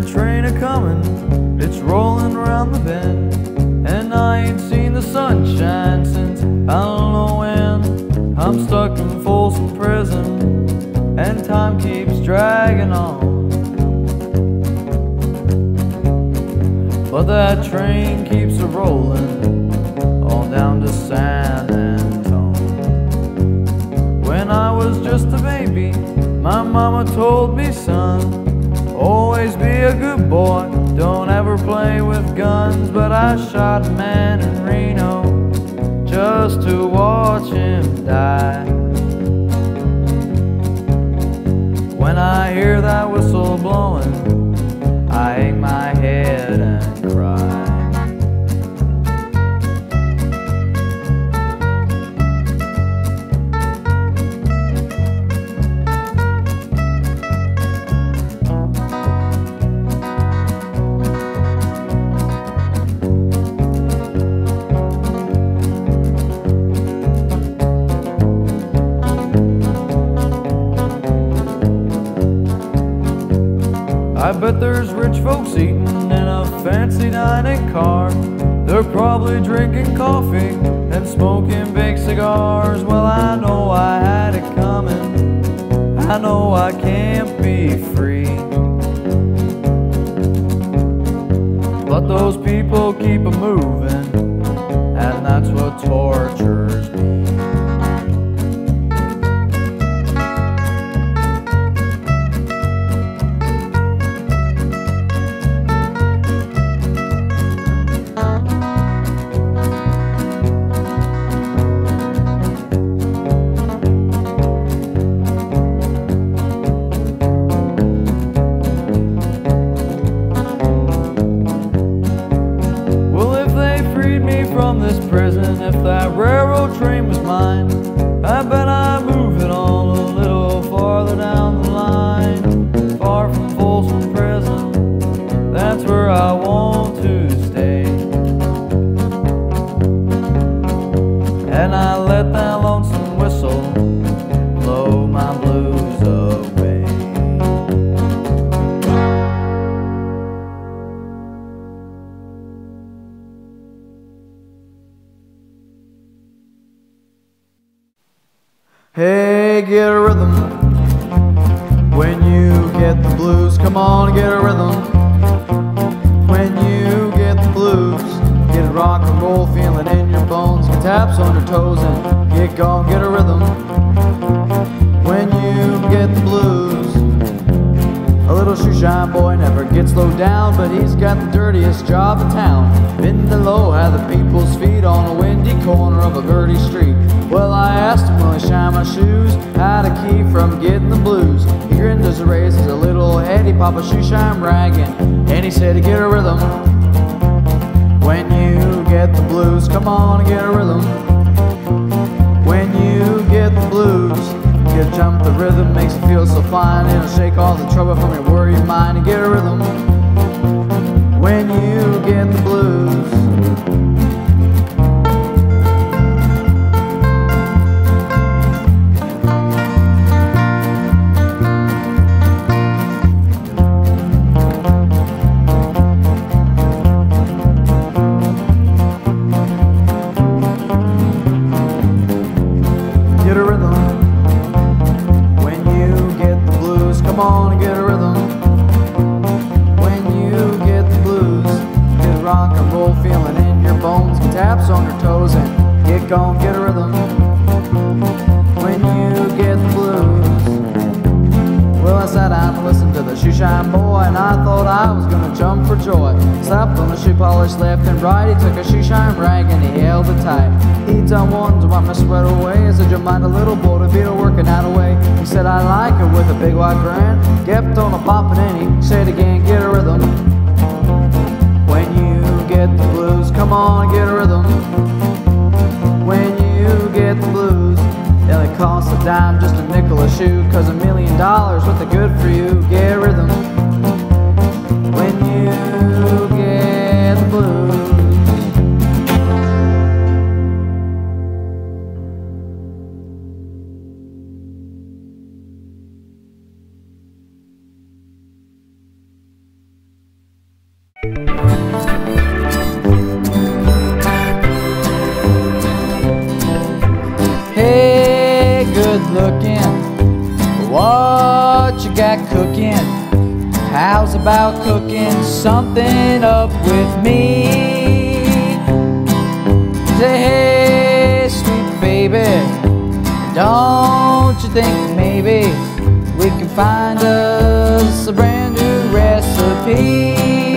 train a-comin', it's rolling around the bend, and I ain't seen the sunshine since I don't know when. I'm stuck in Folsom Prison, and time keeps dragging on. But that train keeps a-rollin' all down to San Antone. When I was just a baby, my mama told me, son, always be a good boy, don't ever play with guns. But I shot a man in Reno just to watch him die. When I hear that whistle blowing, I hang my head and cry. I bet there's rich folks eating in a fancy dining car. They're probably drinking coffee and smoking big cigars. Well, I know I had it coming, I know I can't be free, but those people keep a-moving, and that's what tortures me. From this prison, if that railroad train was mine, I bet I'd move it on a little farther down the line. Far from Folsom Prison, that's where I want to stay. And I let that lonesome whistle blow my blues away. Hey, get a rhythm when you get the blues. Come on, get a rhythm when you get the blues. Get a rock and roll feeling in your bones. Get taps on your toes and get going. Get a rhythm when you get the blues. A little shoeshine boy never gets slowed down, but he's got the dirtiest job in town. Bending low, had the people's feet on a windy corner of a dirty street. Well, I asked him, will he shine my shoes? Had a key from getting the blues. He grinned as a raise his little head. He popped a shoeshine ragging, and he said, get a rhythm when you get the blues. Come on and get a rhythm when you get the blues. Get a jump, the rhythm makes you feel so fine. It'll shake all the trouble from your worried mind. And get a rhythm when you get the blues. Get a rhythm when you get the blues. Come on and get a rhythm when you get the blues. Get a rock and roll feeling in your bones. Get taps on your toes and get going. Get a rhythm when you get the blues. Well, I sat down and listened to the shoeshine boy, and I thought I was gonna jump for joy. Slapped on the shoe polish left and right. He took a shoeshine rag and he held it tight. He done one to wipe my sweat away. I said, you mind a little boy to be working out away. He said, I like it with a big white grin. Kept on a popping and he said again, get a rhythm when you get the blues. Come on, get a rhythm when you get the blues. Then it costs a dime, just a nickel a shoe, 'cause $1 million worth of good for you. Get a rhythm when you get the blues. What you got cooking? How's about cooking something up with me? Say, hey, sweet baby, don't you think maybe we can find us a brand new recipe?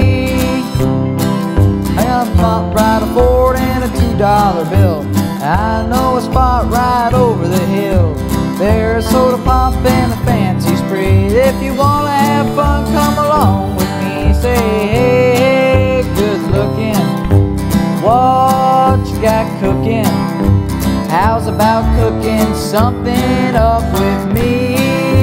I got a pump right, a Ford and a $2 bill. I know a spot right over the hill. There's a soda pop and a fancy spread. If you wanna have fun, come along with me. Say, hey, hey, good looking, what you got cooking? How's about cooking something up with me?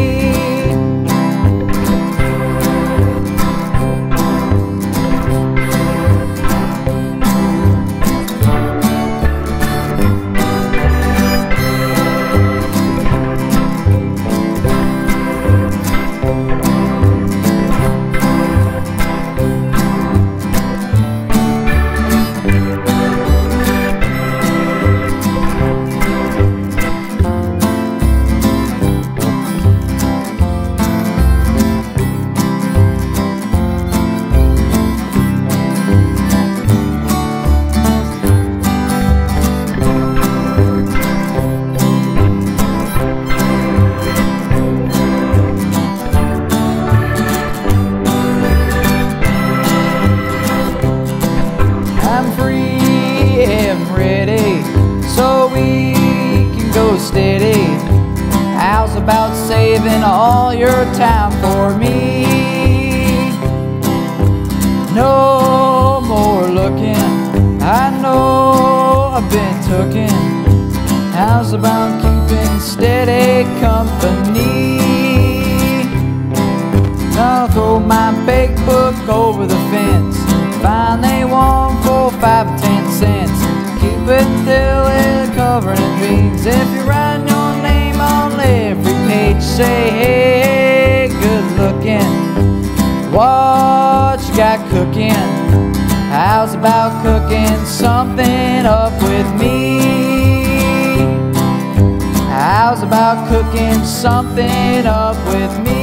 Ready, so we can go steady. How's about saving all your time for me? No more looking, I know I've been tooken. How's about keeping steady company? I'll throw my big book over the fence, find they want for 5 or 10 cents. Keep it till it's covered in dreams. If you write your name on every page, say, hey, good looking, what you got cooking? How's about cooking something up with me? How's about cooking something up with me?